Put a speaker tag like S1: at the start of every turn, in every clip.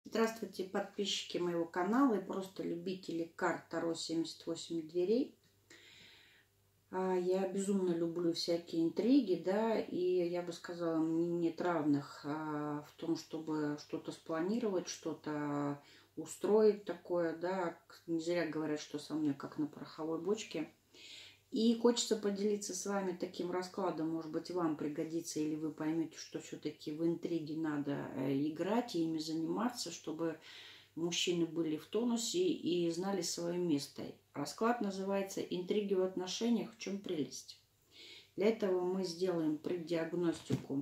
S1: Здравствуйте, подписчики моего канала и просто любители карт Таро 78 дверей. Я безумно люблю всякие интриги, да, и я бы сказала, мне нет равных в том, чтобы что-то спланировать, что-то устроить такое, да. Не зря говорят, что со мной как на пороховой бочке. И хочется поделиться с вами таким раскладом, может быть, вам пригодится, или вы поймете, что все-таки в интриги надо играть и ими заниматься, чтобы мужчины были в тонусе и знали свое место. Расклад называется «Интриги в отношениях. В чем прелесть?». Для этого мы сделаем преддиагностику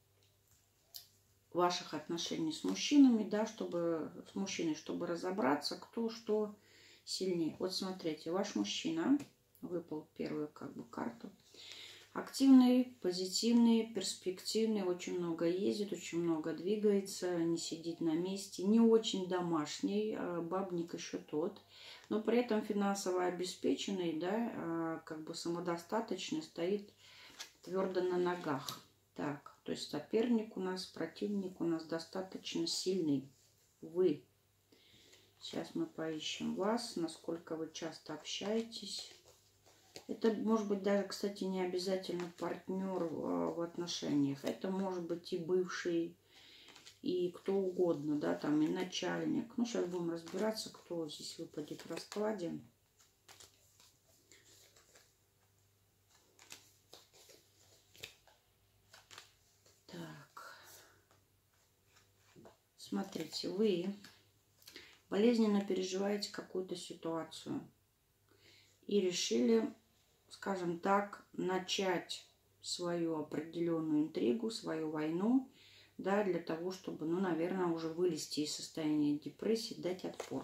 S1: ваших отношений с мужчинами, да, чтобы разобраться, кто что сильнее. Вот смотрите, ваш мужчина... Выпал первую карту. Активный, позитивный, перспективный, очень много ездит, очень много двигается, не сидит на месте, не очень домашний, бабник еще тот, но при этом финансово обеспеченный, да, самодостаточный, стоит твердо на ногах. Так, то есть соперник у нас, противник у нас достаточно сильный. Вы. Сейчас мы поищем вас, насколько вы часто общаетесь. Это может быть даже, кстати, не обязательно партнер в отношениях. Это может быть и бывший, и кто угодно, да, там и начальник. Ну, сейчас будем разбираться, кто здесь выпадет в раскладе. Так. Смотрите, вы болезненно переживаете какую-то ситуацию и решили, скажем так, начать свою определенную интригу, свою войну, да, для того, чтобы, ну, наверное, уже вылезти из состояния депрессии, дать отпор.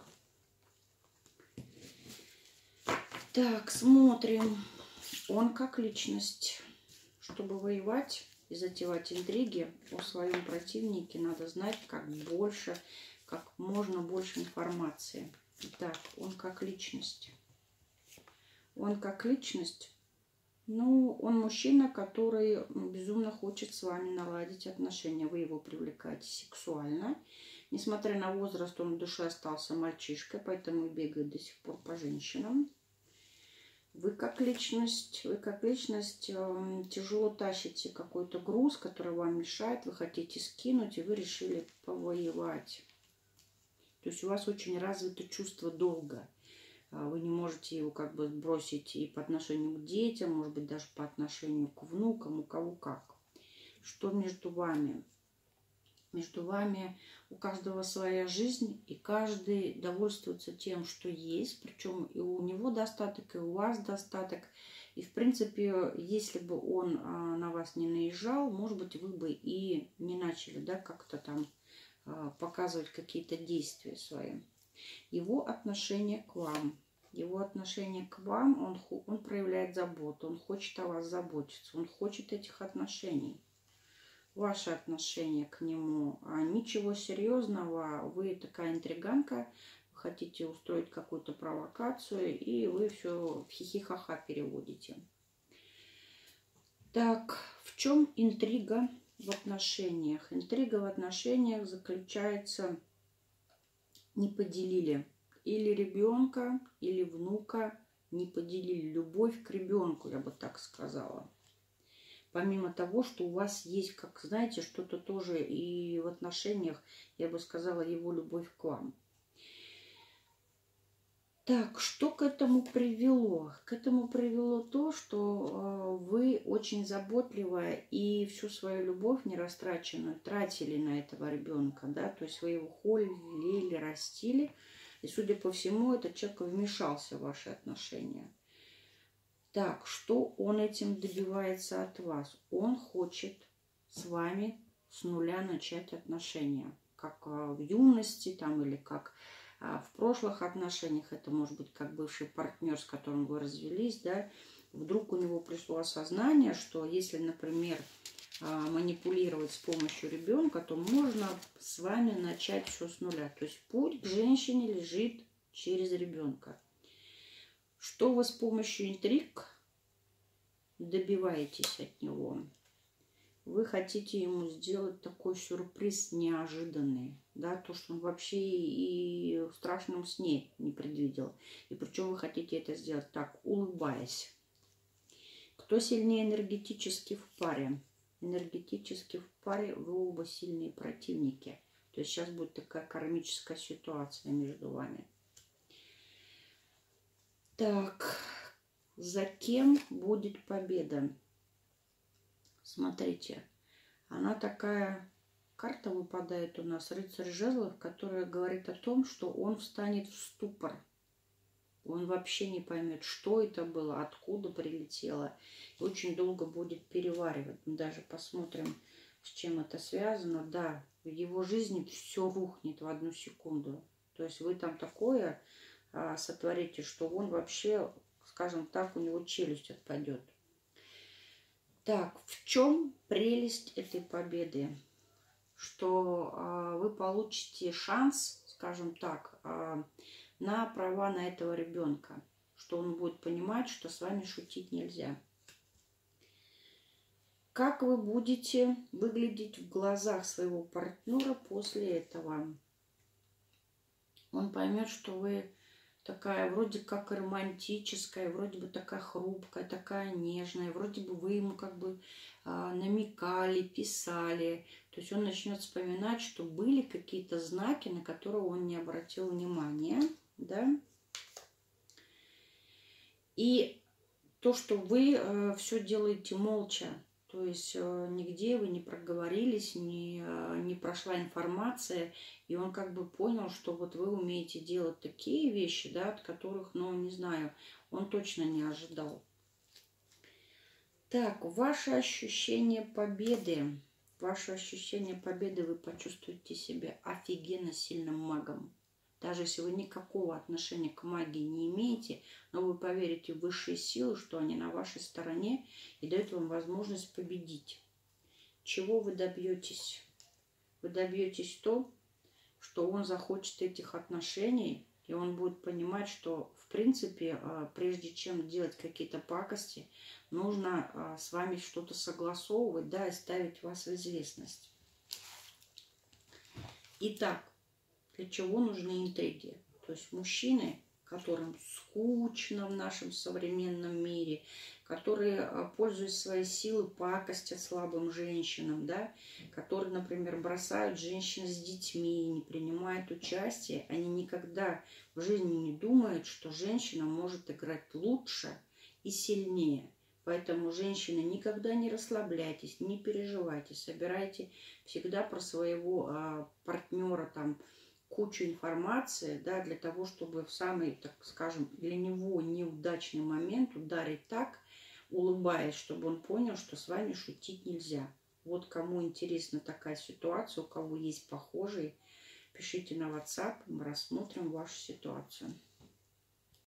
S1: Так, смотрим. Он как личность. Чтобы воевать и затевать интриги, о своем противнике надо знать как можно больше информации. Так, он как личность. Он как личность, ну, он мужчина, который безумно хочет с вами наладить отношения. Вы его привлекаете сексуально. Несмотря на возраст, он в душе остался мальчишкой, поэтому и бегает до сих пор по женщинам. Вы как личность тяжело тащите какой-то груз, который вам мешает, вы хотите скинуть, и вы решили повоевать. То есть у вас очень развито чувство долга. Вы не можете его сбросить и по отношению к детям, может быть, даже по отношению к внукам, у кого как. Что между вами? Между вами у каждого своя жизнь, и каждый довольствуется тем, что есть. Причем и у него достаток, и у вас достаток. И, в принципе, если бы он на вас не наезжал, может быть, вы бы и не начали, да, как-то там показывать какие-то действия свои. Его отношение к вам. Его отношение к вам, он проявляет заботу, он хочет о вас заботиться, он хочет этих отношений. Ваше отношение к нему, ничего серьезного, вы такая интриганка, вы хотите устроить какую-то провокацию, и вы все в хихи-ха-ха переводите. Так, в чем интрига в отношениях? Интрига в отношениях заключается, не поделили. Или ребенка, или внука не поделили. Любовь к ребенку, я бы так сказала. Помимо того, что у вас есть, как знаете, что-то тоже и в отношениях, я бы сказала, его любовь к вам. Так, что к этому привело? К этому привело то, что вы очень заботливая и всю свою любовь нерастраченную тратили на этого ребенка, да, то есть вы его холили, растили. И, судя по всему, этот человек вмешался в ваши отношения. Так, что он этим добивается от вас? Он хочет с вами с нуля начать отношения. Как в юности там, или как в прошлых отношениях. Это может быть как бывший партнер, с которым вы развелись. Да? Вдруг у него пришло осознание, что если, например, манипулировать с помощью ребенка, то можно с вами начать все с нуля. То есть путь к женщине лежит через ребенка. Что вы с помощью интриг добиваетесь от него? вы хотите ему сделать такой сюрприз неожиданный, да, то, что он вообще и в страшном сне не предвидел. И причем вы хотите это сделать так, улыбаясь. Кто сильнее энергетически в паре? Энергетически в паре вы оба сильные противники. То есть сейчас будет такая кармическая ситуация между вами. Так, за кем будет победа? Смотрите, она такая, карта выпадает у нас, рыцарь жезлов, которая говорит о том, что он встанет в ступор. Он вообще не поймет, что это было, откуда прилетело. И очень долго будет переваривать. Мы даже посмотрим, с чем это связано. Да, в его жизни все рухнет в одну секунду. То есть вы там такое сотворите, что он вообще, скажем так, у него челюсть отпадет. Так, в чем прелесть этой победы? Что вы получите шанс, скажем так, на права на этого ребенка. Что он будет понимать, что с вами шутить нельзя. Как вы будете выглядеть в глазах своего партнера после этого? Он поймет, что вы такая вроде как романтическая, вроде бы такая хрупкая, такая нежная, вроде бы вы ему как бы намекали, писали. То есть он начнет вспоминать, что были какие-то знаки, на которые он не обратил внимания, да. И то, что вы все делаете молча, то есть нигде вы не проговорились, не прошла информация, и он как бы понял, что вот вы умеете делать такие вещи, да, от которых, ну, не знаю, он точно не ожидал. Так, ваше ощущение победы. Ваше ощущение победы, вы почувствуете себя офигенно сильным магом. Даже если вы никакого отношения к магии не имеете, но вы поверите в высшие силы, что они на вашей стороне и дают вам возможность победить. Чего вы добьетесь? Вы добьетесь то, что он захочет этих отношений, и он будет понимать, что, в принципе, прежде чем делать какие-то пакости, нужно с вами что-то согласовывать, да, и ставить вас в известность. Итак, для чего нужны интриги? То есть мужчины, которым скучно в нашем современном мире, которые, пользуясь своей силой, пакостят слабым женщинам, да, которые, например, бросают женщин с детьми, не принимают участие, они никогда в жизни не думают, что женщина может играть лучше и сильнее. Поэтому, женщины, никогда не расслабляйтесь, не переживайте, собирайте всегда про своего партнера там кучу информации, да, для того, чтобы в самый, так скажем, для него неудачный момент ударить так, улыбаясь, чтобы он понял, что с вами шутить нельзя. Вот кому интересна такая ситуация, у кого есть похожие, пишите на WhatsApp, мы рассмотрим вашу ситуацию.